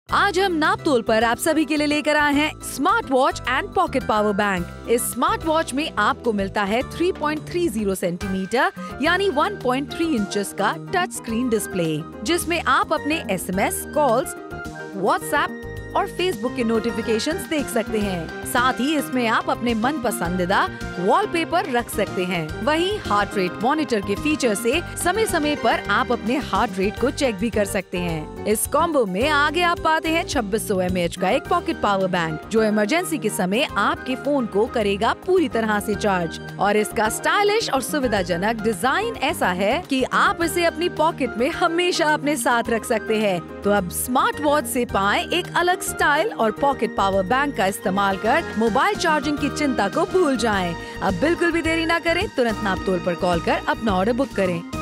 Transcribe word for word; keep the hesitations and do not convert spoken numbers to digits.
आज हम नापतोल पर आप सभी के लिए लेकर आए हैं smart watch and pocket power bank. इस स्मार्ट वॉच में आपको मिलता है तीन पॉइंट तीस सेंटीमीटर यानी एक पॉइंट तीन इंचेस का टच स्क्रीन डिस्प्ले, जिसमें आप अपने एसएमएस, कॉल्स, व्हाट्सएप और फेसबुक के नोटिफिकेशंस देख सकते हैं। साथ ही इसमें आप अपने मन पसंदीदा वॉलपेपर रख सकते हैं। वहीं हार्ट रेट मॉनिटर के फीचर से समय समय पर आप अपने हार्ट रेट को चेक भी कर सकते हैं। इस कॉम्बो में आगे आप पाते हैं छब्बीस सौ एम ए एच का एक पॉकेट पावर बैंक, जो इमरजेंसी के समय आपके फोन को करेगा पूरी तरह से चार्ज। और इसका स्टाइलिश और सुविधाजनक डिजाइन ऐसा है कि आप इसे अपनी पॉकेट में हमेशा अपने साथ रख सकते हैं। तो अब स्मार्ट वॉच से पाएं एक अलग स्टाइल और पॉकेट पावर बैंक का इस्तेमाल कर मोबाइल चार्जिंग की चिंता को भूल जाएं। अब बिल्कुल भी देरी ना करें, तुरंत नापतोल पर कॉल कर अपना ऑर्डर बुक करें।